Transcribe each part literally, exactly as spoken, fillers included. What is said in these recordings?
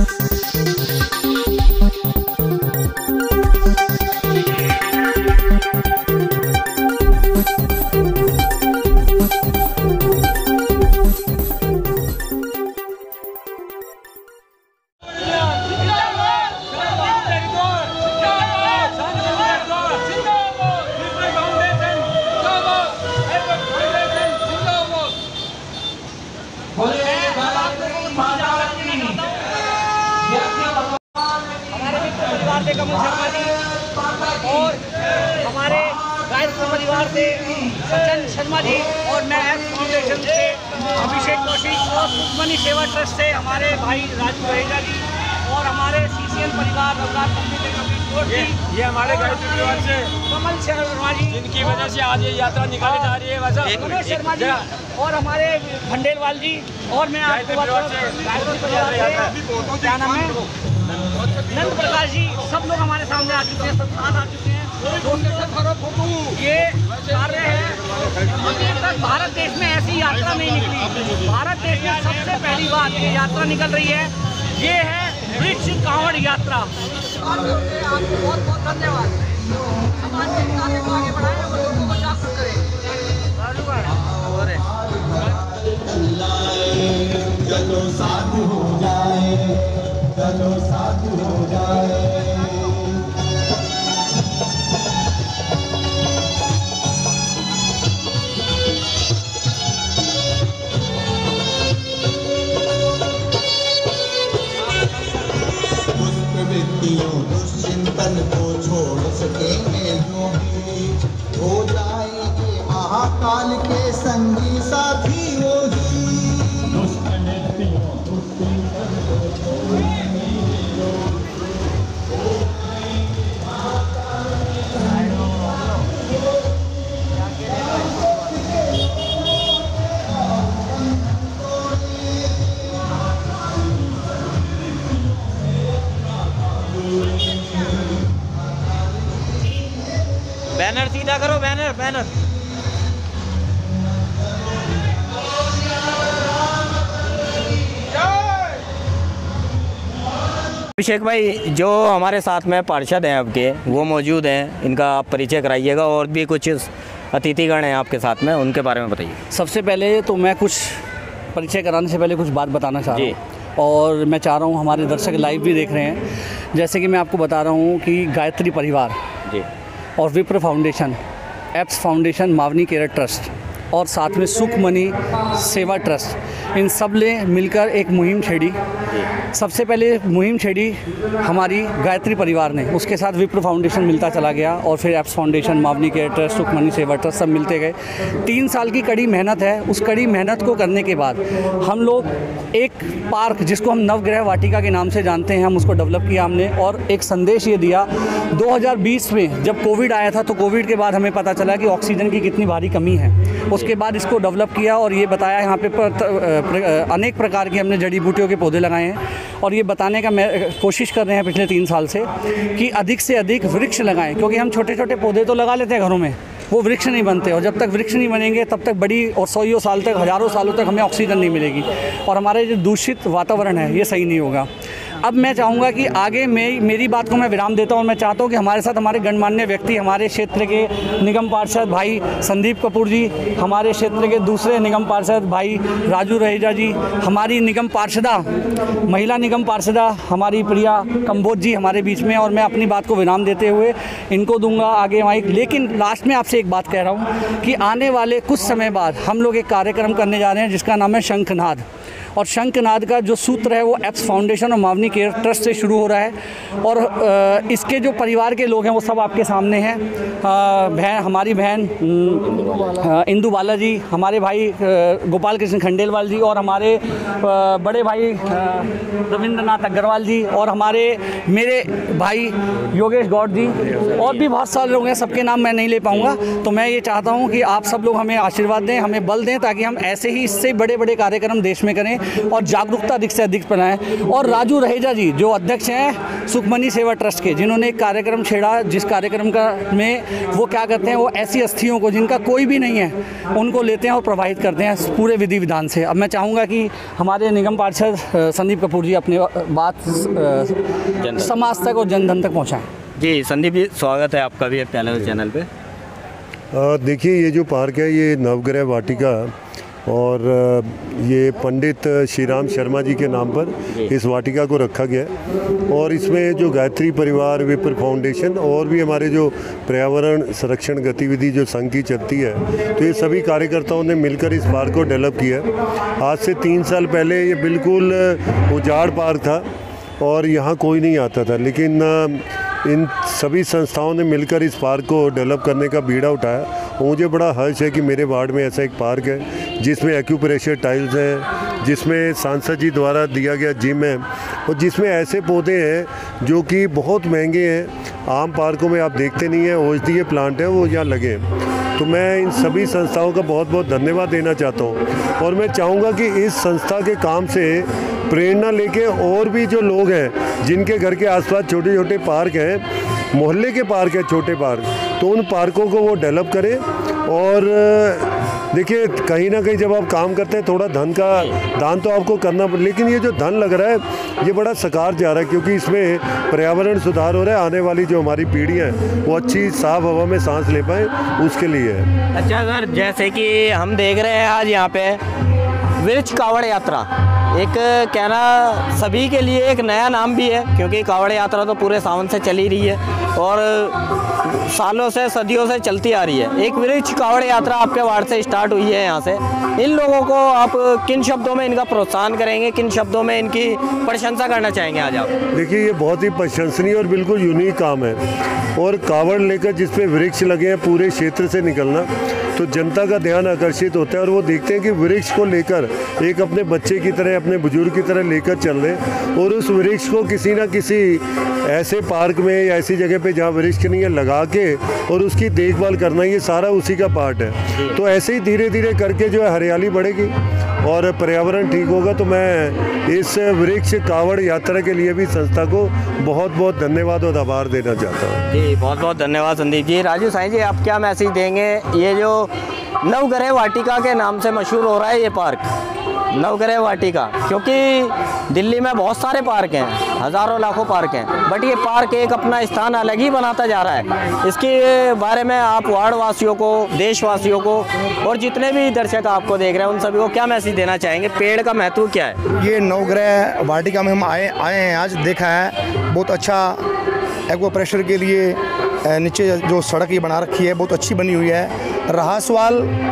कमल शर्मा जी और हमारे गायत्री परिवार से सचिन शर्मा जी और मैं एप्स फाउंडेशन से अभिषेक कौशिक और सुखमनी सेवा ट्रस्ट से हमारे भाई राजू रहेजा जी और हमारे सीसीएल परिवार रघुनाथ मंदिर के कबीर कोट जी, ये हमारे गायत्री परिवार से कमल शर्मा जी जिनकी वजह से आज ये यात्रा निकाली जा रही है। वैसा मनोज शर्मा जी और हमारे खंडेलवाल जी और मैं आपको गायत्री परिवार से क्या नाम है नंद प्रकाश जी, सब लोग हमारे सामने आ चुके हैं, सब साथ आ चुके हैं। ये कार्य है अभी तक भारत देश में ऐसी यात्रा नहीं निकली। भारत देश में सबसे पहली बार ये यात्रा निकल रही है, ये है वृक्ष कांवड़ यात्रा। आपको बहुत बहुत धन्यवाद। समाज के कार्य को आगे बढ़ाएं और लोगों को जागरूक करें। चलो साधु हो जाए, चलो साधु हो जाए। दुष्चिंतन को छोड़ सकेंगे योगी, हो जाएंगे महाकाल के संगी साथी योगी। बैनर सीधा करो, बैनर बैनर अभिषेक भाई, जो हमारे साथ में पार्षद हैं आपके वो मौजूद हैं, इनका आप परिचय कराइएगा और भी कुछ अतिथिगण हैं आपके साथ में, उनके बारे में बताइए। सबसे पहले तो मैं कुछ परिचय कराने से पहले कुछ बात बताना चाह रहा हूँ और मैं चाह रहा हूँ हमारे दर्शक लाइव भी देख रहे हैं। जैसे कि मैं आपको बता रहा हूँ कि गायत्री परिवार जी और Vipra foundation, apps foundation, Mavni care trust और साथ में सुखमनी सेवा ट्रस्ट, इन सब ने मिलकर एक मुहिम छेड़ी। सबसे पहले मुहिम छेड़ी हमारी गायत्री परिवार ने, उसके साथ विप्र फाउंडेशन मिलता चला गया और फिर apps foundation, Mavni care trust, Sukhmani Seva trust सब मिलते गए। तीन साल की कड़ी मेहनत है। उस कड़ी मेहनत को करने के बाद हम लोग एक पार्क, जिसको हम नवग्रह वाटिका के नाम से जानते हैं, हम उसको डेवलप किया हमने और एक संदेश ये दिया। दो हज़ार बीस में जब कोविड आया था तो कोविड के बाद हमें पता चला कि ऑक्सीजन की कितनी भारी कमी है। उसके बाद इसको डेवलप किया और ये बताया, यहाँ पे पर, पर, अनेक प्रकार की हमने जड़ी बूटियों के पौधे लगाए हैं और ये बताने का मैं कोशिश कर रहे हैं पिछले तीन साल से कि अधिक से अधिक वृक्ष लगाएं, क्योंकि हम छोटे छोटे पौधे तो लगा लेते हैं घरों में, वो वृक्ष नहीं बनते और जब तक वृक्ष नहीं बनेंगे तब तक बड़ी और सौ साल तक, हज़ारों सालों तक हमें ऑक्सीजन नहीं मिलेगी और हमारे जो दूषित वातावरण है ये सही नहीं होगा। अब मैं चाहूँगा कि आगे मैं मेरी बात को मैं विराम देता हूँ और मैं चाहता हूँ कि हमारे साथ हमारे गणमान्य व्यक्ति, हमारे क्षेत्र के निगम पार्षद भाई संदीप कपूर जी, हमारे क्षेत्र के दूसरे निगम पार्षद भाई राजू रहेजा जी, हमारी निगम पार्षदा, महिला निगम पार्षदा हमारी प्रिया कंबोज जी हमारे बीच में, और मैं अपनी बात को विराम देते हुए इनको दूंगा आगे माइक। लेकिन लास्ट में आपसे एक बात कह रहा हूँ कि आने वाले कुछ समय बाद हम लोग एक कार्यक्रम करने जा रहे हैं जिसका नाम है शंखनाद, और शंखनाद का जो सूत्र है वो एप्स फाउंडेशन और मावनी केयर ट्रस्ट से शुरू हो रहा है और इसके जो परिवार के लोग हैं वो सब आपके सामने हैं। बहन, हमारी बहन इंदु बाला जी, हमारे भाई गोपाल कृष्ण खंडेलवाल जी और हमारे बड़े भाई रविंद्रनाथ अग्रवाल जी और हमारे मेरे भाई योगेश गौड़ जी और भी बहुत सारे लोग हैं, सबके नाम मैं नहीं ले पाऊँगा। तो मैं ये चाहता हूँ कि आप सब लोग हमें आशीर्वाद दें, हमें बल दें ताकि हम ऐसे ही इससे बड़े बड़े कार्यक्रम देश में करें बनाएं और जागरूकता अधिक से अधिक बनाएं। और राजू रहेजा जी जो अध्यक्ष हैं सुखमनी सेवा ट्रस्ट के, जिन्होंने एक कार्यक्रम छेड़ा, जिस कार्यक्रम का में वो क्या करते हैं, वो ऐसी अस्थियों को जिनका कोई भी नहीं है उनको लेते हैं और प्रवाहित करते हैं पूरे विधि विधान से। अब मैं चाहूँगा कि हमारे निगम पार्षद संदीप कपूर जी अपनी बात समाज तक और जन जन तक पहुँचाएँ। जी संदीप जी, स्वागत है आपका भी पहले चैनल पे। देखिए, ये जो पार्क है ये नवग्रह वाटिका और ये पंडित श्री राम शर्मा जी के नाम पर इस वाटिका को रखा गया है। और इसमें जो गायत्री परिवार, विप्र फाउंडेशन और भी हमारे जो पर्यावरण संरक्षण गतिविधि जो संघ की चलती है, तो ये सभी कार्यकर्ताओं ने मिलकर इस पार्क को डेवलप किया। आज से तीन साल पहले ये बिल्कुल उजाड़ पार्क था और यहाँ कोई नहीं आता था, लेकिन इन सभी संस्थाओं ने मिलकर इस पार्क को डेवलप करने का बीड़ा उठाया। मुझे बड़ा हर्ष है कि मेरे वार्ड में ऐसा एक पार्क है जिसमें एक्यूप्रेशर टाइल्स हैं, जिसमें सांसद जी द्वारा दिया गया जिम है और जिसमें ऐसे पौधे हैं जो कि बहुत महंगे हैं, आम पार्कों में आप देखते नहीं हैं। औषधीय प्लांट है वो यहाँ लगे हैं। तो मैं इन सभी संस्थाओं का बहुत बहुत धन्यवाद देना चाहता हूँ और मैं चाहूँगा कि इस संस्था के काम से प्रेरणा लेके और भी जो लोग हैं जिनके घर के आसपास छोटे छोटे पार्क हैं, मोहल्ले के पार्क हैं, छोटे पार्क, तो उन पार्कों को वो डेवलप करें। और देखिए, कहीं ना कहीं जब आप काम करते हैं थोड़ा धन का दान तो आपको करना, लेकिन ये जो धन लग रहा है ये बड़ा सकार जा रहा है, क्योंकि इसमें पर्यावरण सुधार हो रहा है। आने वाली जो हमारी पीढ़ियाँ हैं वो अच्छी साफ हवा में सांस ले पाएँ, उसके लिए है। अच्छा सर, जैसे कि हम देख रहे हैं आज यहाँ पे वृक्ष कावड़ यात्रा, एक कहना सभी के लिए एक नया नाम भी है, क्योंकि कावड़ यात्रा तो पूरे सावन से चली रही है और सालों से सदियों से चलती आ रही है। एक वृक्ष कावड़ यात्रा आपके वार्ड से स्टार्ट हुई है यहाँ से। इन लोगों को आप किन शब्दों में इनका प्रोत्साहन करेंगे, किन शब्दों में इनकी प्रशंसा करना चाहेंगे आज आप? देखिए, ये बहुत ही प्रशंसनीय और बिल्कुल यूनिक काम है और कावड़ लेकर जिस पे वृक्ष लगे हैं पूरे क्षेत्र से निकलना, तो जनता का ध्यान आकर्षित होता है और वो देखते हैं कि वृक्ष को लेकर एक अपने बच्चे की तरह, अपने बुजुर्ग की तरह लेकर चल रहे और उस वृक्ष को किसी ना किसी ऐसे पार्क में या ऐसी जगह पे जहाँ वृक्ष नहीं है लगा के और उसकी देखभाल करना, ये सारा उसी का पार्ट है। तो ऐसे ही धीरे धीरे करके जो है हरियाली बढ़ेगी और पर्यावरण ठीक होगा। तो मैं इस वृक्ष कावड़ यात्रा के लिए भी संस्था को बहुत बहुत धन्यवाद और आभार देना चाहता हूँ। जी बहुत बहुत धन्यवाद संदीप जी। राजू साईं जी, आप क्या मैसेज देंगे? ये जो नवग्रह वाटिका के नाम से मशहूर हो रहा है ये पार्क, नवग्रह वाटिका, क्योंकि दिल्ली में बहुत सारे पार्क हैं, हज़ारों लाखों पार्क हैं, बट ये पार्क एक अपना स्थान अलग ही बनाता जा रहा है। इसके बारे में आप वार्ड वासियों को, देशवासियों को और जितने भी दर्शक आपको देख रहे हैं उन सभी को क्या मैसेज देना चाहेंगे? पेड़ का महत्व क्या है? ये नवग्रह वाटिका में हम आए आए हैं आज, देखा है बहुत अच्छा एक्वा प्रेशर के लिए नीचे जो सड़क ये बना रखी है बहुत अच्छी बनी हुई है। रहा सवाल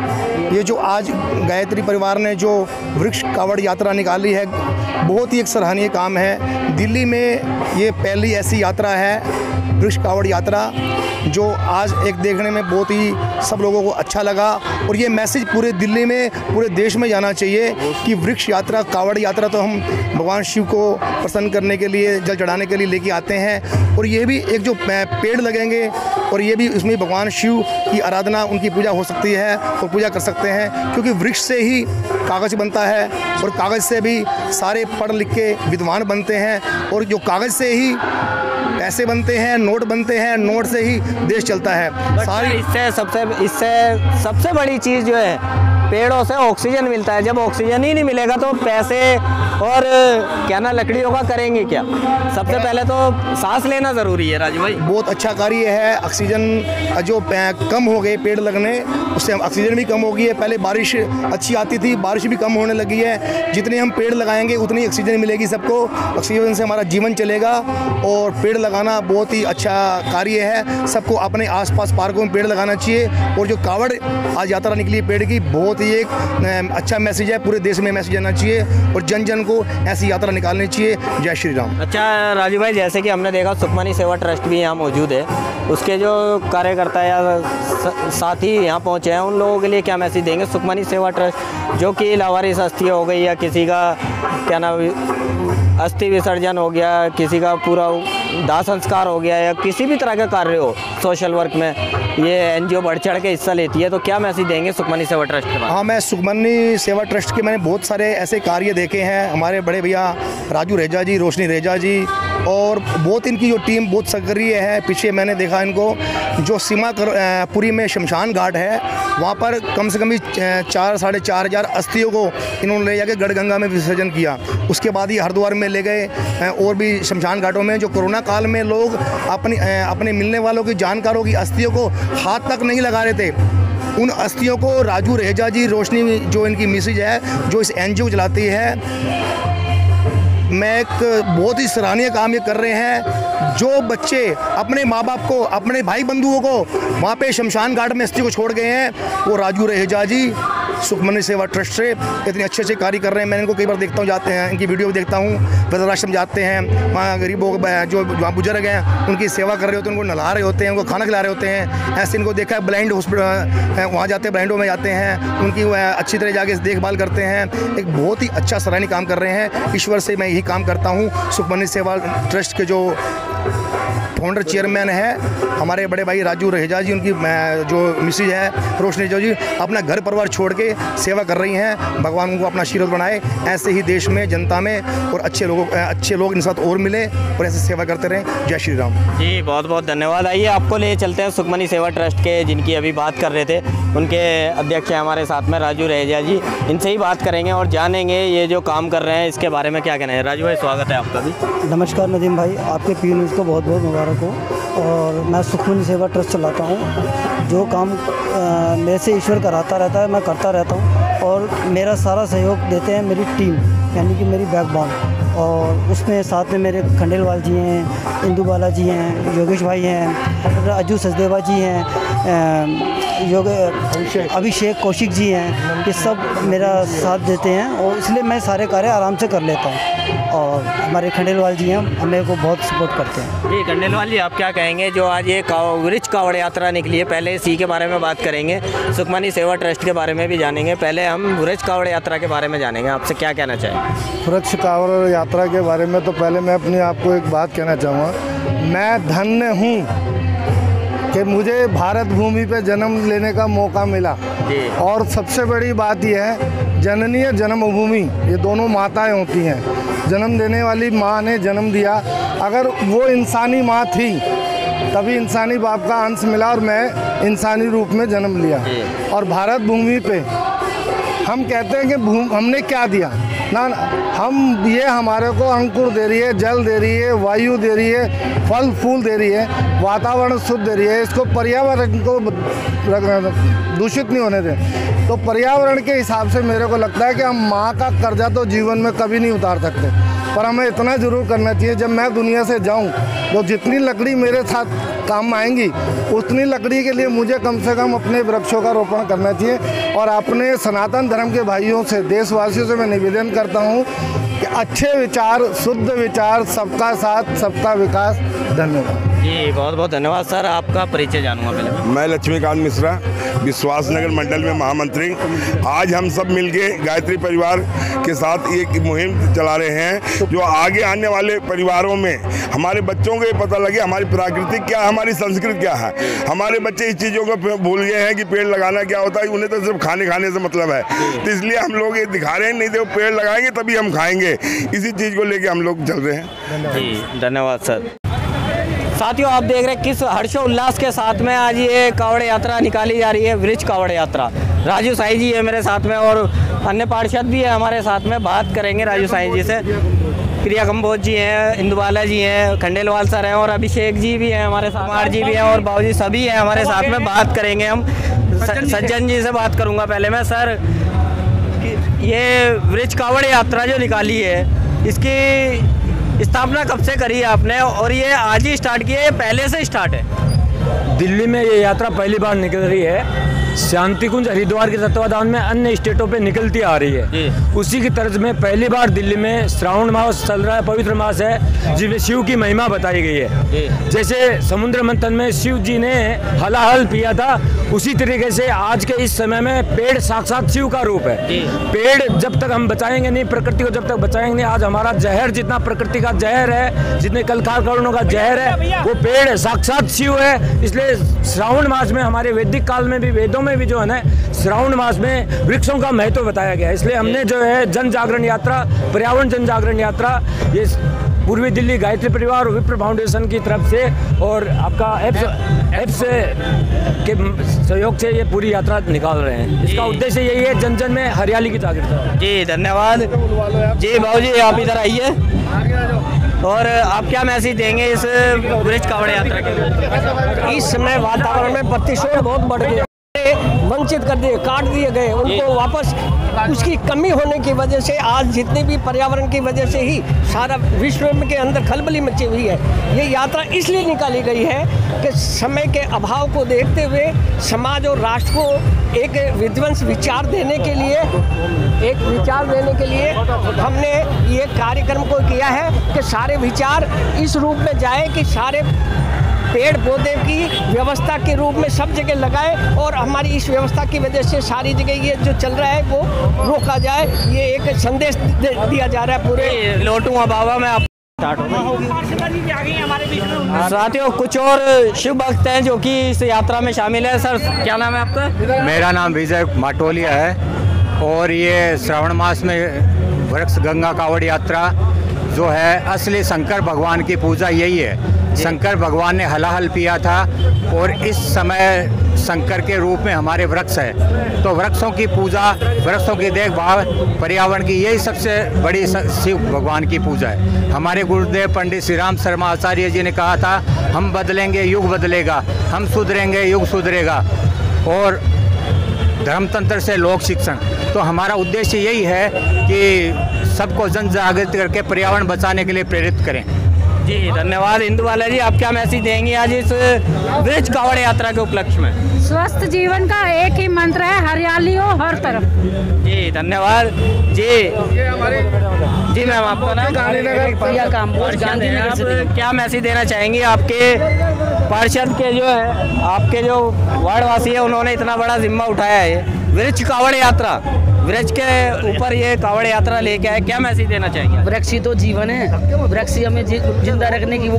ये जो आज गायत्री परिवार ने जो वृक्ष कावड़ यात्रा निकाली है, बहुत ही एक सराहनीय काम है। दिल्ली में ये पहली ऐसी यात्रा है वृक्ष कावड़ यात्रा जो आज एक देखने में बहुत ही सब लोगों को अच्छा लगा और ये मैसेज पूरे दिल्ली में, पूरे देश में जाना चाहिए कि वृक्ष यात्रा, कावड़ यात्रा तो हम भगवान शिव को प्रसन्न करने के लिए, जल चढ़ाने के लिए लेके आते हैं और ये भी एक जो पेड़ लगेंगे और ये भी इसमें भगवान शिव की आराधना, उनकी पूजा हो सकती है और पूजा कर सकते हैं, क्योंकि वृक्ष से ही कागज़ बनता है और कागज़ से भी सारे पढ़ लिख के विद्वान बनते हैं और जो कागज़ से ही पैसे बनते हैं, नोट बनते हैं, नोट से ही देश चलता है। सारी इससे सबसे इससे सबसे बड़ी चीज़ जो है, पेड़ों से ऑक्सीजन मिलता है। जब ऑक्सीजन ही नहीं मिलेगा तो पैसे और क्या ना लकड़ियों का करेंगे क्या? सबसे पहले तो सांस लेना ज़रूरी है। राजू भाई, बहुत अच्छा कार्य है। ऑक्सीजन जो कम हो गए पेड़ लगने, उससे ऑक्सीजन भी कम हो गई है। पहले बारिश अच्छी आती थी, बारिश भी कम होने लगी है। जितने हम पेड़ लगाएंगे उतनी ऑक्सीजन मिलेगी सबको, ऑक्सीजन से हमारा जीवन चलेगा और पेड़ लगाना बहुत ही अच्छा कार्य है। सबको अपने आसपास पार्कों में पेड़ लगाना चाहिए और जो कावड़ आज यात्रा निकली है पेड़ की, बहुत ही एक अच्छा मैसेज है, पूरे देश में मैसेज जाना चाहिए और जन जन को ऐसी यात्रा निकालनी चाहिए। जय श्री राम। अच्छा राजू भाई, जैसे कि हमने देखा सुखमनी सेवा ट्रस्ट भी यहाँ मौजूद है, उसके जो कार्यकर्ता या साथी यहाँ पहुँचे हैं उन लोगों के लिए क्या मैसेज देंगे? सुखमनी सेवा ट्रस्ट जो कि लावारिस अस्थि हो गई या किसी का क्या नाम अस्थि विसर्जन हो गया, किसी का पूरा दाह संस्कार हो गया या किसी भी तरह का कार्य हो सोशल वर्क में, ये एनजीओ बढ़ चढ़ के हिस्सा लेती है, तो क्या मैसेज देंगे सुखमनी सेवा ट्रस्ट के बारे में? हाँ, मैं सुखमनी सेवा ट्रस्ट के मैंने बहुत सारे ऐसे कार्य देखे हैं। हमारे बड़े भैया राजू रेजा जी, रोशनी रेजा जी, और बहुत इनकी जो टीम बहुत सक्रिय है। पीछे मैंने देखा इनको जो सीमा पुरी में शमशान घाट है, वहाँ पर कम से कम भी चार साढ़े चार हज़ार अस्थियों को इन्होंने ले जाके गढ़गंगा में विसर्जन किया। उसके बाद ही हरिद्वार में ले गए, और भी शमशान घाटों में जो कोरोना काल में लोग अपनी अपने मिलने वालों की जानकारों की अस्थियों को हाथ तक नहीं लगा रहे थे, उन अस्थियों को राजू रेजा जी, रोशनी जो इनकी मिसेज है, जो इस एनजीओ चलाती है, मैं एक बहुत ही सराहनीय काम ये कर रहे हैं। जो बच्चे अपने माँ बाप को, अपने भाई बंधुओं को वहाँ पे शमशान घाट में अस्थि को छोड़ गए हैं, वो राजू रेजा जी सुखमनी सेवा ट्रस्ट से इतने अच्छे अच्छे कार्य कर रहे हैं। मैं इनको कई बार देखता हूँ, जाते हैं, इनकी वीडियो भी देखता हूँ, वृद्धाश्रम जाते हैं, वहाँ गरीबों जो वहाँ बुजुर्ग हैं उनकी सेवा कर रहे होते हैं, उनको नहला रहे होते हैं, उनको खाना खिला रहे होते हैं। ऐसे इनको देखा है ब्लाइंड हॉस्पिटल, वहाँ जाते हैं, ब्लाइंडों में जाते हैं, उनकी अच्छी तरह जाके देखभाल करते हैं। एक बहुत ही अच्छा सराहनीय काम कर रहे हैं। ईश्वर से मैं यही काम करता हूँ। सुखमनी सेवा ट्रस्ट के जो फाउंडर चेयरमैन है हमारे बड़े भाई राजू रेजा जी, उनकी जो मिसेज है रोशनी रेजा जी, अपना घर परिवार छोड़ के सेवा कर रही हैं। भगवान उनको अपना आशीर्वाद बनाए, ऐसे ही देश में, जनता में, और अच्छे लोगों अच्छे लोग इन साथ और मिले और ऐसे सेवा करते रहें। जय श्री राम जी, बहुत बहुत धन्यवाद। आइए आपको ले चलते हैं सुखमनी सेवा ट्रस्ट के, जिनकी अभी बात कर रहे थे, उनके अध्यक्ष हैं हमारे साथ में राजू रेजा जी। इनसे ही बात करेंगे और जानेंगे ये जो काम कर रहे हैं इसके बारे में क्या कहना है। राजू भाई, स्वागत है आपका भी। नमस्कार नदीम भाई, आपके पी न्यूज़ को बहुत बहुत मुबारक हो। और मैं सुखमनी सेवा ट्रस्ट चलाता हूँ। जो काम आ, मेरे से ईश्वर कराता रहता है, मैं करता रहता हूँ, और मेरा सारा सहयोग देते हैं मेरी टीम, यानी कि मेरी बैकबोन। और उसमें साथ में मेरे खंडेलवाल जी हैं, इंदू बाला जी हैं, योगेश भाई हैं, राजू सचदेवा जी हैं, योग अभिषेक कौशिक जी हैं। ये सब मेरा साथ देते हैं, और इसलिए मैं सारे कार्य आराम से कर लेता हूँ। और हमारे खंडेलवाल जी हैं, हमें को बहुत सपोर्ट करते हैं। जी खंडेलवाल जी, आप क्या कहेंगे जो आज ये वृक्ष कावड़ यात्रा निकली है? पहले इसी के बारे में बात करेंगे, सुखमनी सेवा ट्रस्ट के बारे में भी जानेंगे। पहले हम वृक्ष कावड़ यात्रा के बारे में जानेंगे, आपसे क्या कहना चाहेंगे? वृक्ष कावड़ यात्रा के बारे में तो पहले मैं अपने आप को एक बात कहना चाहूँगा। मैं धन्य हूँ कि मुझे भारत भूमि पे जन्म लेने का मौका मिला। और सबसे बड़ी बात यह है, जननीय जन्मभूमि, ये दोनों माताएं होती हैं। जन्म देने वाली माँ ने जन्म दिया, अगर वो इंसानी माँ थी तभी इंसानी बाप का अंश मिला, और मैं इंसानी रूप में जन्म लिया। और भारत भूमि पे हम कहते हैं कि भूमि हमने क्या दिया ना, ना, हम ये हमारे को अंकुर दे रही है, जल दे रही है, वायु दे रही है, फल फूल दे रही है, वातावरण शुद्ध दे रही है। इसको पर्यावरण को दूषित नहीं होने दें। तो पर्यावरण के हिसाब से मेरे को लगता है कि हम माँ का कर्जा तो जीवन में कभी नहीं उतार सकते, पर हमें इतना ज़रूर करना चाहिए, जब मैं दुनिया से जाऊँ तो जितनी लकड़ी मेरे साथ काम आएंगी, उतनी लकड़ी के लिए मुझे कम से कम अपने वृक्षों का रोपण करना चाहिए। और अपने सनातन धर्म के भाइयों से, देशवासियों से मैं निवेदन करता हूँ कि अच्छे विचार, शुद्ध विचार, सबका साथ, सबका विकास। धन्यवाद जी, बहुत बहुत धन्यवाद सर। आपका परिचय जानूंगा पहले। मैं लक्ष्मीकांत मिश्रा, विश्वास नगर मंडल में महामंत्री। आज हम सब मिलके गायत्री परिवार के साथ एक मुहिम चला रहे हैं, जो आगे आने वाले परिवारों में हमारे बच्चों को ये पता लगे हमारी प्राकृतिक क्या है, हमारी संस्कृति क्या है। हमारे बच्चे इस चीज़ों को भूल गए हैं कि पेड़ लगाना क्या होता है, उन्हें तो सिर्फ खाने खाने से मतलब है। तो इसलिए हम लोग ये दिखा रहे हैं, नहीं तो पेड़ लगाएंगे तभी हम खाएंगे। इसी चीज़ को लेके हम लोग चल रहे हैं। जी धन्यवाद सर। साथियों, आप देख रहे हैं किस हर्षोल्लास के साथ में आज ये कावड़ यात्रा निकाली जा रही है, वृक्ष कावड़ यात्रा। राजू साईं जी है मेरे साथ में, और अन्य पार्षद भी है हमारे साथ में। बात करेंगे राजू साईं जी से। प्रिया कंबोज जी हैं, इंदुबाला जी हैं, खंडेलवाल सर हैं, और अभिषेक जी भी हैं हमारे साथ, कुमार जी भी हैं, और बाबू जी सभी हैं हमारे साथ में। बात करेंगे हम सज्जन जी से बात करूँगा पहले मैं। सर, ये वृक्ष कावड़ यात्रा जो निकाली है, इसकी स्थापना कब से करी है आपने, और ये आज ही स्टार्ट की है, पहले से स्टार्ट है? दिल्ली में ये यात्रा पहली बार निकल रही है। शांति कुंज हरिद्वार के तत्वाधान में अन्य स्टेटों पे निकलती आ रही है, उसी की तर्ज में पहली बार दिल्ली में श्रावण मास चल रहा है, पवित्र मास है जिसमें शिव की महिमा बताई गई है। जैसे समुद्र मंथन में शिव जी ने हलाहल पिया था, उसी तरीके से आज के इस समय में पेड़ साक्षात शिव का रूप है। पेड़ जब तक हम बचाएंगे नहीं, प्रकृति को जब तक बचाएंगे नहीं, आज हमारा जहर जितना प्रकृति का जहर है, जितने कल कारखानों का जहर है, वो पेड़ साक्षात शिव है। इसलिए श्रावण मास में हमारे वैदिक काल में भी, वेदों में भी जो है ना, श्रावण मास में वृक्षों का महत्व बताया गया है। इसलिए हमने जो है जन जागरण यात्रा, पर्यावरण जन जागरण यात्रा, ये पूर्वी दिल्ली गायत्री परिवार और विप्र फाउंडेशन की तरफ से और आपका एप्स एप्स के सहयोग से ये पूरी यात्रा निकाल रहे हैं। इसका उद्देश्य यही है जन जन में हरियाली की जागरूकता। जी धन्यवाद। जी बाबू जी आप इधर आइए, और आप क्या मैसेज देंगे इस वृक्ष कावड़ यात्रा के? इस समय वातावरण में प्रतिशोध बहुत बढ़ गया, वंचित कर दिए, काट दिए गए, उनको वापस उसकी कमी होने की वजह से आज जितने भी पर्यावरण की वजह से ही सारा विश्व के अंदर खलबली मची हुई है। ये यात्रा इसलिए निकाली गई है कि समय के अभाव को देखते हुए समाज और राष्ट्र को एक विध्वंस विचार देने के लिए एक विचार देने के लिए हमने ये कार्यक्रम को किया है कि सारे विचार इस रूप में जाए कि सारे पेड़ पौधे की व्यवस्था के रूप में सब जगह लगाए और हमारी इस व्यवस्था की वजह से सारी जगह ये जो चल रहा है वो रोका जाए। ये एक संदेश दिया जा रहा है पूरे लोटूंगा बाबा में आप साथियों। कुछ और शिव भक्त हैं जो कि इस यात्रा में शामिल है। सर क्या नाम है आपका? मेरा नाम विजय माटोलिया है, और ये श्रावण मास में वृक्ष गंगा कावड़ यात्रा जो है, असली शंकर भगवान की पूजा यही है। शंकर भगवान ने हलाहल पिया था, और इस समय शंकर के रूप में हमारे वृक्ष है, तो वृक्षों की पूजा, वृक्षों की देखभाल, पर्यावरण की, यही सबसे बड़ी शिव भगवान की पूजा है। हमारे गुरुदेव पंडित श्री राम शर्मा आचार्य जी ने कहा था, हम बदलेंगे युग बदलेगा, हम सुधरेंगे युग सुधरेगा, और धर्मतंत्र से लोक शिक्षण। तो हमारा उद्देश्य यही है कि सबको जन जागृत करके पर्यावरण बचाने के लिए प्रेरित करें। जी धन्यवाद। इंदु बाला जी आप क्या मैसेज देंगे आज इस वृक्ष कावड़ यात्रा के उपलक्ष्य में? स्वस्थ जीवन का एक ही मंत्र है, हरियाली हो हर तरफ। जी धन्यवाद। जी जी मैम आपका नाम? आप क्या मैसेज देना चाहेंगे? आपके पार्षद के जो है, आपके जो वार्डवासी है, उन्होंने इतना बड़ा जिम्मा उठाया है, वृक्ष कावड़ यात्रा, वृक्ष के ऊपर ये कावड़ यात्रा लेके आए, क्या मैसेज देना चाहेंगे? वृक्ष ही तो जीवन है, वृक्ष ही हमें जिंदा रखने की, वो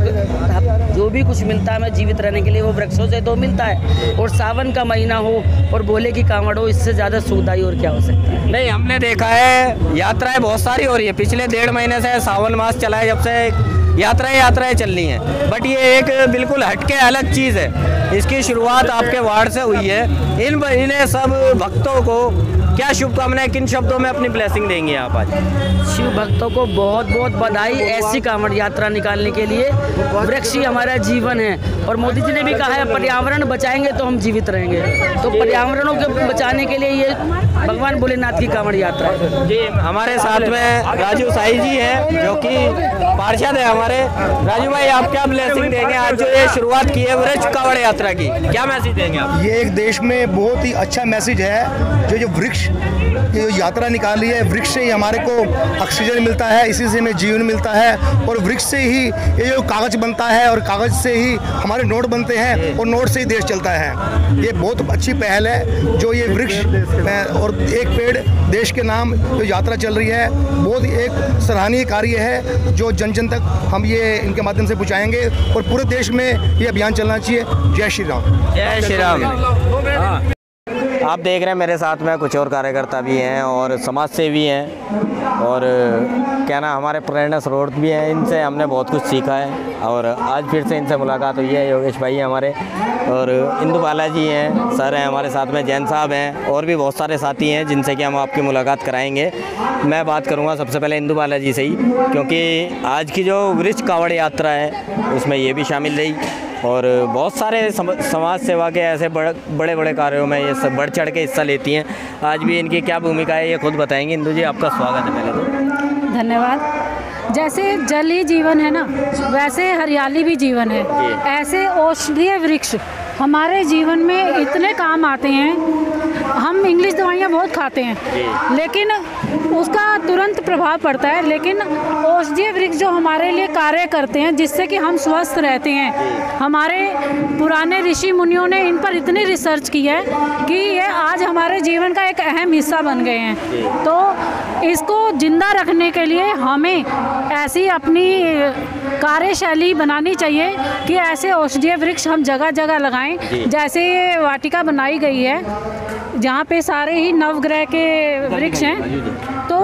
जो भी कुछ मिलता है हमें जीवित रहने के लिए वो वृक्षों से तो मिलता है। और सावन का महीना हो और भोले की कांवड़ हो, इससे ज़्यादा सुखदायी और क्या हो सकता है? नहीं, हमने देखा है यात्राएं बहुत सारी हो रही है, पिछले डेढ़ महीने से सावन मास चला है, जब से यात्राएं यात्राएं चल रही हैं, बट ये एक बिल्कुल हटके अलग चीज़ है। इसकी शुरुआत आपके वार्ड से हुई है। इन इन्हें सब भक्तों को क्या शुभकामनाएं, किन शब्दों में अपनी ब्लेसिंग देंगे आप आज? शिव भक्तों को बहुत बहुत बधाई ऐसी कांवड़ यात्रा निकालने के लिए। वृक्ष ही हमारा जीवन है, और मोदी जी ने भी कहा है पर्यावरण बचाएंगे तो हम जीवित रहेंगे, तो पर्यावरणों को बचाने के लिए ये भगवान भोलेनाथ की कांवड़ यात्रा है। जी हमारे साथ में राजू साई जी है जो कि पार्षद है हमारे। राजू भाई आप क्या ब्लेसिंग देंगे आज जो ये शुरुआत की है वृक्ष कांवड़ यात्रा की, क्या मैसेज देंगे आप? ये एक देश में बहुत ही अच्छा मैसेज है, जो जो वृक्ष ये जो यात्रा निकाली है, वृक्ष से ही हमारे को ऑक्सीजन मिलता है, इसी से हमें जीवन मिलता है, और वृक्ष से ही ये जो कागज़ बनता है, और कागज़ से ही हमारे नोट बनते हैं, और नोट से ही देश चलता है। ये बहुत अच्छी पहल है जो ये वृक्ष और एक पेड़ देश के नाम जो यात्रा चल रही है, बहुत एक सराहनीय कार्य है जो जन जन तक हम ये इनके माध्यम से पहुँचाएंगे, और पूरे देश में ये अभियान चलना चाहिए। जय श्री राम। जय श्री राम। आप देख रहे हैं मेरे साथ में कुछ और कार्यकर्ता भी हैं और समाज सेवी हैं, और क्या ना हमारे प्रेरणा स्रोत भी हैं। इनसे हमने बहुत कुछ सीखा है, और आज फिर से इनसे मुलाकात हुई है। योगेश भाई हैं हमारे, और इंदु बाला जी हैं, सर हैं हमारे साथ में, जैन साहब हैं, और भी बहुत सारे साथी हैं जिनसे कि हम आपकी मुलाकात कराएंगे। मैं बात करूंगा सबसे पहले इंदु बाला जी से ही, क्योंकि आज की जो वृक्ष कावड़ यात्रा है उसमें ये भी शामिल रही, और बहुत सारे समाज सेवा के ऐसे बड़े बड़े कार्यों में ये सब बढ़ चढ़ के हिस्सा लेती हैं। आज भी इनकी क्या भूमिका है ये खुद बताएंगी। इंदु जी आपका स्वागत है पहले तो। धन्यवाद। जैसे जल ही जीवन है ना, वैसे हरियाली भी जीवन है। ऐसे औषधीय वृक्ष हमारे जीवन में इतने काम आते हैं। हम इंग्लिश दवाइयाँ बहुत खाते हैं लेकिन उसका तुरंत प्रभाव पड़ता है, लेकिन औषधीय वृक्ष जो हमारे लिए कार्य करते हैं जिससे कि हम स्वस्थ रहते हैं। हमारे पुराने ऋषि मुनियों ने इन पर इतनी रिसर्च की है कि ये आज हमारे जीवन का एक अहम हिस्सा बन गए हैं। तो इसको जिंदा रखने के लिए हमें ऐसी अपनी कार्यशैली बनानी चाहिए कि ऐसे औषधीय वृक्ष हम जगह जगह लगाएं। जैसे ये वाटिका बनाई गई है जहाँ पे सारे ही नवग्रह के वृक्ष हैं, तो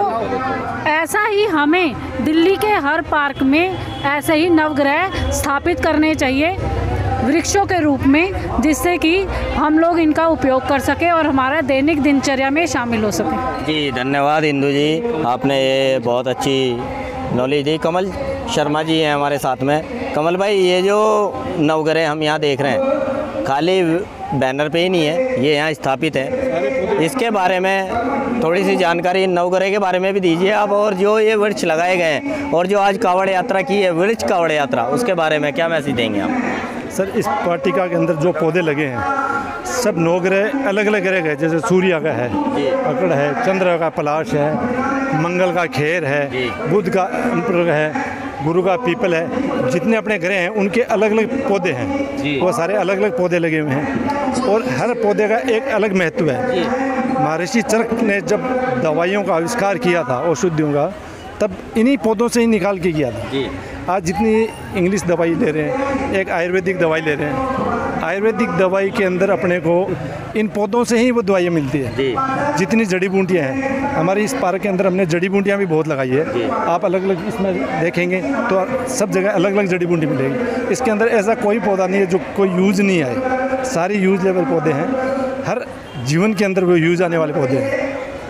ऐसा ही हमें दिल्ली के हर पार्क में ऐसे ही नवग्रह स्थापित करने चाहिए वृक्षों के रूप में, जिससे कि हम लोग इनका उपयोग कर सकें और हमारा दैनिक दिनचर्या में शामिल हो सके। जी धन्यवाद इंदु जी, आपने ये बहुत अच्छी नॉलेज दी। कमल शर्मा जी हैं हमारे साथ में। कमल भाई, ये जो नवग्रह हम यहाँ देख रहे हैं खाली बैनर पे ही नहीं है, ये यहाँ स्थापित है, इसके बारे में थोड़ी सी जानकारी नवग्रह के बारे में भी दीजिए आप, और जो ये वृक्ष लगाए गए हैं और जो आज कावड़ यात्रा की है, वृक्ष कावड़ यात्रा, उसके बारे में क्या मैसेज देंगे आप? सर, इस वाटिका के अंदर जो पौधे लगे हैं सब नवग्रह अलग अलग ग्रह है, जैसे सूर्य का है, अकड़ है, चंद्र का पलाश है, मंगल का खेर है, बुध का अनुप्रग है, गुरु का पीपल है। जितने अपने ग्रह हैं उनके अलग अलग पौधे हैं, वो सारे अलग अलग पौधे लगे हुए हैं और हर पौधे का एक अलग महत्व है। महर्षि चरक ने जब दवाइयों का आविष्कार किया था, औषधियों का, तब इन्हीं पौधों से ही निकाल के किया था। आज जितनी इंग्लिश दवाई ले रहे हैं, एक आयुर्वेदिक दवाई ले रहे हैं, आयुर्वेदिक दवाई के अंदर अपने को इन पौधों से ही वो दवाइयाँ मिलती है। जितनी जड़ी बूटियाँ हैं हमारे इस पार्क के अंदर, हमने जड़ी बूटियाँ भी बहुत लगाई है। आप अलग अलग इसमें देखेंगे तो सब जगह अलग अलग जड़ी बूटी मिलेगी। इसके अंदर ऐसा कोई पौधा नहीं है जो कोई यूज़ नहीं आए, सारी यूज लेवल पौधे हैं, हर जीवन के अंदर वो यूज़ आने वाले पौधे हैं।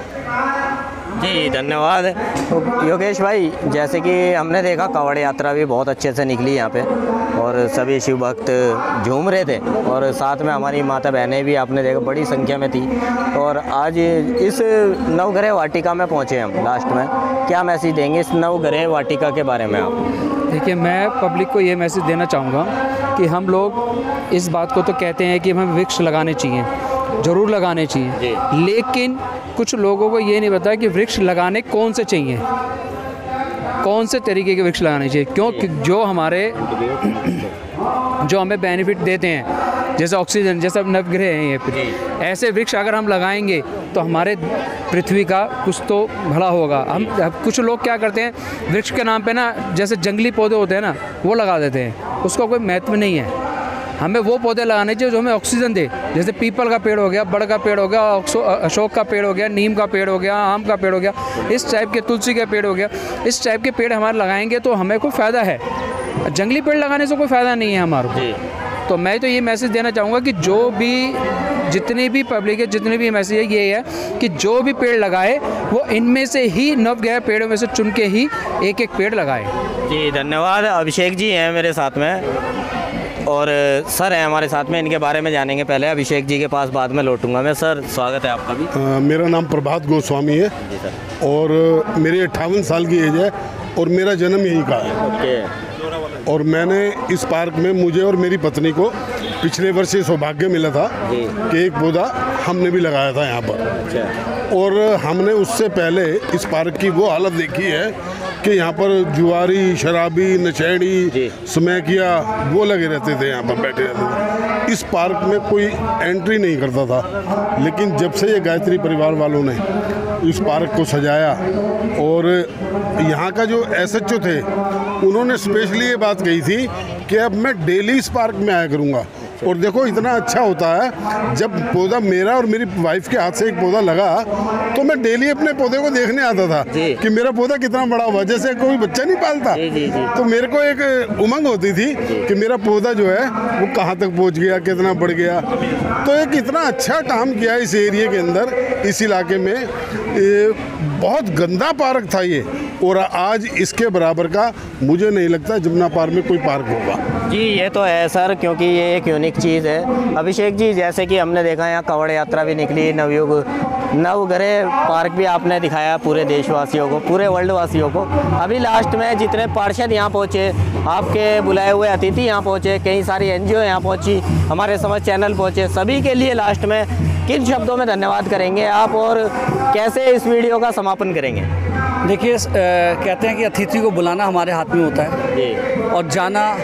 जी धन्यवाद। तो योगेश भाई, जैसे कि हमने देखा कावड़ यात्रा भी बहुत अच्छे से निकली यहाँ पे और सभी शिव भक्त झूम रहे थे और साथ में हमारी माता बहनें भी आपने देखा बड़ी संख्या में थी। और आज इस नवग्रह वाटिका में पहुँचे हम लास्ट में, क्या मैसेज देंगे इस नवग्रह वाटिका के बारे में आप? देखिए, मैं पब्लिक को ये मैसेज देना चाहूँगा कि हम लोग इस बात को तो कहते हैं कि हमें वृक्ष लगाने चाहिए, ज़रूर लगाने चाहिए, लेकिन कुछ लोगों को ये नहीं पता कि वृक्ष लगाने कौन से चाहिए, कौन से तरीके के वृक्ष लगाने चाहिए, क्योंकि जो हमारे जो हमें बेनिफिट देते हैं, जैसे ऑक्सीजन, जैसे नवग्रह हैं ये पे, ऐसे वृक्ष अगर हम लगाएंगे तो हमारे पृथ्वी का कुछ तो भला होगा। हम कुछ लोग क्या करते हैं, वृक्ष के नाम पे ना, जैसे जंगली पौधे होते हैं ना, वो लगा देते हैं, उसका कोई महत्व नहीं है। हमें वो पौधे लगाने चाहिए जो हमें ऑक्सीजन दे, जैसे पीपल का पेड़ हो गया, बड़ का पेड़ हो गया, अशोक का पेड़ हो गया, नीम का पेड़ हो गया, आम का पेड़ हो गया, इस टाइप के, तुलसी का पेड़ हो गया, इस टाइप के पेड़ हमारे लगाएंगे तो हमें कोई फ़ायदा है। जंगली पेड़ लगाने से कोई फ़ायदा नहीं है हमारे को। तो मैं तो ये मैसेज देना चाहूँगा कि जो भी जितनी भी पब्लिक है, जितने भी मैसेज है, ये है कि जो भी पेड़ लगाए वो इनमें से ही नवग्रह पेड़ों में से चुन के ही एक एक पेड़ लगाए। जी धन्यवाद। अभिषेक जी हैं मेरे साथ में और सर हैं हमारे साथ में, इनके बारे में जानेंगे। पहले अभिषेक जी के पास, बाद में लौटूंगा मैं। सर स्वागत है आपका भी। आ, मेरा नाम प्रभात गोस्वामी है और मेरी अट्ठावन साल की एज है और मेरा जन्म यहीं का है। ओके। और मैंने इस पार्क में, मुझे और मेरी पत्नी को पिछले वर्ष ये सौभाग्य मिला था कि एक पौधा हमने भी लगाया था यहाँ पर। और हमने उससे पहले इस पार्क की वो हालत देखी है कि यहाँ पर जुआरी, शराबी, नशेड़ी, स्मैकिया वो लगे रहते थे, यहाँ पर बैठे रहते थे। इस पार्क में कोई एंट्री नहीं करता था। लेकिन जब से ये गायत्री परिवार वालों ने इस पार्क को सजाया और यहाँ का जो एस एच ओ थे उन्होंने स्पेशली ये बात कही थी कि अब मैं डेली इस पार्क में आया करूँगा। और देखो इतना अच्छा होता है, जब पौधा मेरा और मेरी वाइफ के हाथ से एक पौधा लगा तो मैं डेली अपने पौधे को देखने आता था कि मेरा पौधा कितना बड़ा हुआ, जैसे कोई बच्चा नहीं पालता। जी जी जी। तो मेरे को एक उमंग होती थी कि मेरा पौधा जो है वो कहाँ तक पहुँच गया, कितना बढ़ गया। तो एक इतना अच्छा काम किया इस एरिया के अंदर, इस इलाके में। ये बहुत गंदा पार्क था ये, और आज इसके बराबर का मुझे नहीं लगता जमुना पार्क में कोई पार्क होगा। जी ये तो है सर, क्योंकि ये एक यूनिक चीज़ है। अभिषेक जी, जैसे कि हमने देखा यहाँ कावड़ यात्रा भी निकली, नवयुग नवग्रह पार्क भी आपने दिखाया पूरे देशवासियों को, पूरे वर्ल्ड वासियों को। अभी लास्ट में जितने पार्षद यहाँ पहुँचे, आपके बुलाए हुए अतिथि यहाँ पहुँचे, कई सारी एनजीओ यहाँ पहुँची, हमारे समझ चैनल पहुँचे, सभी के लिए लास्ट में किन शब्दों में धन्यवाद करेंगे आप और कैसे इस वीडियो का समापन करेंगे? देखिए, कहते हैं कि अतिथि को बुलाना हमारे हाथ में होता है और जाना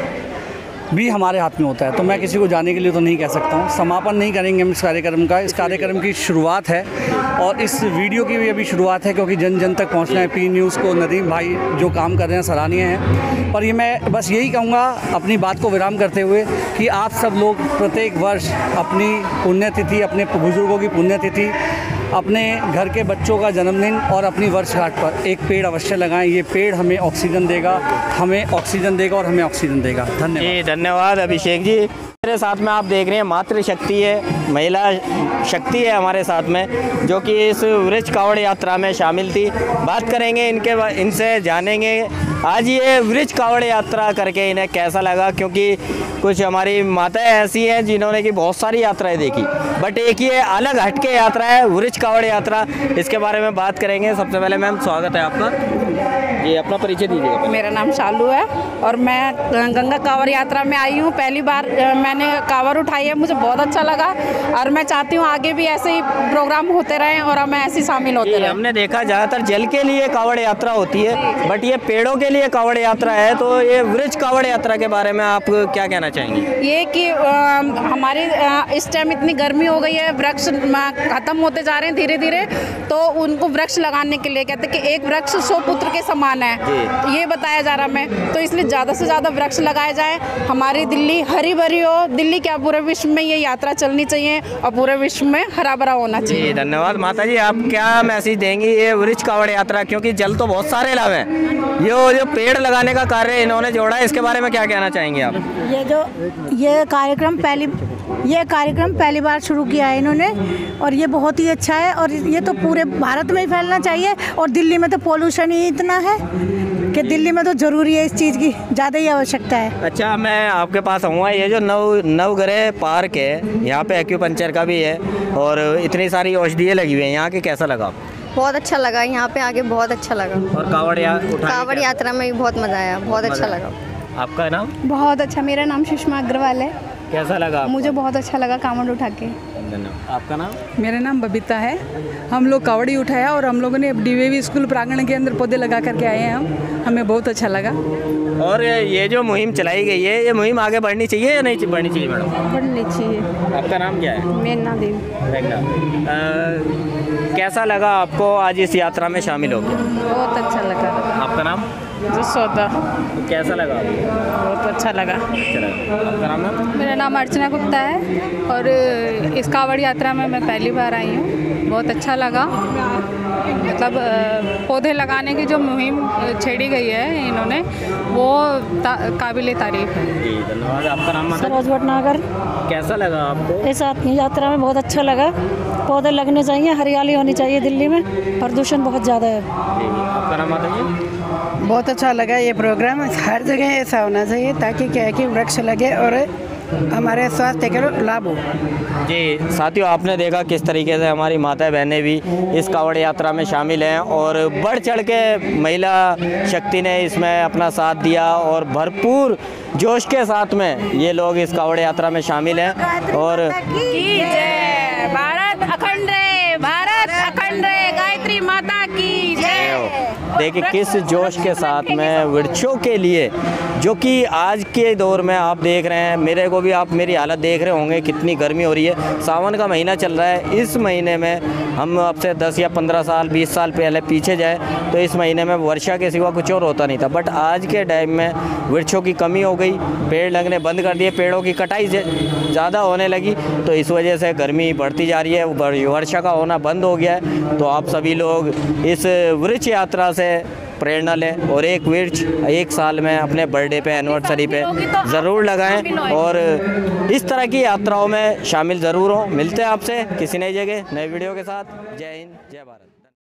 भी हमारे हाथ में होता है, तो मैं किसी को जाने के लिए तो नहीं कह सकता हूँ। समापन नहीं करेंगे हम इस कार्यक्रम का। इस कार्यक्रम की शुरुआत है और इस वीडियो की भी अभी शुरुआत है, क्योंकि जन जन तक पहुँचना है। पी न्यूज़ को नदीम भाई जो काम कर रहे हैं सराहनीय हैं। पर ये मैं बस यही कहूँगा अपनी बात को विराम करते हुए कि आप सब लोग प्रत्येक वर्ष अपनी पुण्यतिथि, अपने बुजुर्गों की पुण्यतिथि, अपने घर के बच्चों का जन्मदिन और अपनी वर्षगांठ पर एक पेड़ अवश्य लगाएं। ये पेड़ हमें ऑक्सीजन देगा, हमें ऑक्सीजन देगा और हमें ऑक्सीजन देगा। धन्यवाद। जी धन्यवाद अभिषेक जी। मेरे साथ में आप देख रहे हैं मातृशक्ति है, महिला शक्ति है हमारे साथ में, जो कि इस वृक्ष कावड़ यात्रा में शामिल थी। बात करेंगे इनके इनसे जानेंगे आज ये वृक्ष कावड़ यात्रा करके इन्हें कैसा लगा, क्योंकि कुछ हमारी माताएं ऐसी हैं जिन्होंने की बहुत सारी यात्राएं देखी, बट एक ये अलग हटके यात्रा है वृक्ष कावड़ यात्रा। इसके बारे में बात करेंगे। सबसे पहले मैम स्वागत है आपका जी, अपना परिचय दीजिएगा। मेरा नाम शालू है और मैं गंगा कांवड़ यात्रा में आई हूँ। पहली बार मैंने कांवड़ उठाई है, मुझे बहुत अच्छा लगा और मैं चाहती हूँ आगे भी ऐसे ही प्रोग्राम होते रहें और हम ऐसे शामिल होते रहें। हमने देखा ज़्यादातर जल के लिए कांवड़ यात्रा होती है, बट ये पेड़ों के लिए कांवड़ यात्रा है, तो ये वृक्ष कांवड़ यात्रा के बारे में आप क्या कहना चाहेंगे? ये कि हमारी इस टाइम इतनी गर्मी हो गई है, वृक्ष खत्म होते जा रहे हैं धीरे धीरे, तो उनको वृक्ष लगाने के लिए कहते हैं कि एक वृक्ष सौ पुत्र के समान है, ये बताया जा रहा मैं, तो इसलिए ज़्यादा से ज़्यादा वृक्ष लगाए जाएं। हमारी दिल्ली हरी भरी हो, दिल्ली क्या पूरे विश्व में ये यात्रा चलनी चाहिए और पूरे विश्व में हरा भरा होना चाहिए। धन्यवाद। माता जी आप क्या मैसेज देंगी ये वृक्ष कांवड़ यात्रा, क्योंकि जल तो बहुत सारे लाभ हैं, ये जो पेड़ लगाने का कार्य इन्होंने जोड़ा है, इसके बारे में क्या कहना चाहेंगे आप? ये जो ये कार्यक्रम पहली ये कार्यक्रम पहली बार शुरू किया है इन्होंने और ये बहुत ही अच्छा है और ये तो पूरे भारत में ही फैलना चाहिए। और दिल्ली में तो पोल्यूशन ही इतना है कि दिल्ली में तो ज़रूरी है, इस चीज़ की ज़्यादा ही आवश्यकता है। अच्छा, मैं आपके पास आऊँगा। ये जो नव नवग्रह पार्क है, यहाँ पे एक्यूपंक्चर का भी है और इतनी सारी औषधियाँ लगी हुई हैं, यहाँ के कैसा लगा? बहुत अच्छा लगा, यहाँ पे आके बहुत अच्छा लगा। और कांवड़ या कांवड़ यात्रा में भी बहुत मज़ा आया, बहुत अच्छा लगा। आपका नाम? बहुत अच्छा, मेरा नाम सुषमा अग्रवाल है। कैसा लगा आपको? मुझे बहुत अच्छा लगा कांवड़ उठा के। आपका नाम? मेरा नाम बबीता है। हम लोग कांवड़ी उठाया और हम लोगों ने डीवीवी स्कूल प्रांगण के अंदर पौधे लगा करके आए हैं हम, हमें बहुत अच्छा लगा। और ये जो मुहिम चलाई गई है, ये मुहिम आगे बढ़नी चाहिए या नहीं बढ़नी चाहिए मैडम? बढ़नी चाहिए। आपका नाम क्या है? मेघना देवी। कैसा लगा आपको आज इस यात्रा में शामिल होकर? बहुत अच्छा लगा। आपका नाम? जसोदा। कैसा लगा आपको? बहुत अच्छा लगा। आपका नाम है? मेरा नाम अर्चना गुप्ता है और इस कांवड़ यात्रा में मैं पहली बार आई हूँ, बहुत अच्छा लगा। मतलब पौधे लगाने की जो मुहिम छेड़ी गई है इन्होंने, वो ता, काबिले तारीफ है। जी धन्यवाद। आपका नाम? सरोज भटनागर। कैसा लगा आपको? इस यात्रा में बहुत अच्छा लगा। पौधे लगने चाहिए, हरियाली होनी चाहिए दिल्ली में, प्रदूषण बहुत ज़्यादा है। आपका नाम माता जी? बहुत अच्छा लगा ये प्रोग्राम, हर जगह ऐसा होना चाहिए ताकि क्या है कि वृक्ष लगे और हमारे स्वास्थ्य के लाभ हो। जी साथियों, आपने देखा किस तरीके से हमारी माता बहनें भी इस कांवड़ यात्रा में शामिल हैं और बढ़ चढ़ के महिला शक्ति ने इसमें अपना साथ दिया और भरपूर जोश के साथ में ये लोग इस कांवड़ यात्रा में शामिल हैं। और भारत अखंड रहे, भारत अखंड रहे, गायत्री माता की जय। देखिए किस जोश के साथ में वृक्षों के लिए, जो कि आज के दौर में आप देख रहे हैं, मेरे को भी आप मेरी हालत देख रहे होंगे कितनी गर्मी हो रही है। सावन का महीना चल रहा है, इस महीने में हम अब से दस या पंद्रह साल बीस साल पहले पीछे जाए तो इस महीने में वर्षा के सिवा कुछ और होता नहीं था, बट आज के टाइम में वृक्षों की कमी हो गई, पेड़ लगने बंद कर दिए, पेड़ों की कटाई ज़्यादा होने लगी, तो इस वजह से गर्मी बढ़ती जा रही है, वर्षा का होना बंद हो गया है। तो आप सभी लोग इस वृक्ष यात्रा से प्रेरणा लें और एक वृक्ष एक साल में अपने बर्थडे पे, एनिवर्सरी पे ज़रूर लगाएं और इस तरह की यात्राओं में शामिल ज़रूर हों। मिलते हैं आपसे किसी नई जगह नए वीडियो के साथ। जय हिंद, जय भारत।